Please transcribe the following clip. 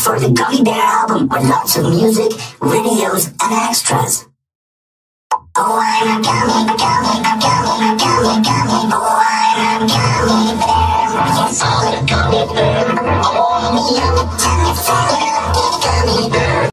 for the Gummy Bear album with lots of music, videos, and extras. Oh, I'm a gummy, gummy, gummy, gummy, gummy, oh, I'm a gummy bear. Yes, I'm a gummy bear. Oh, I'm a gummy bear.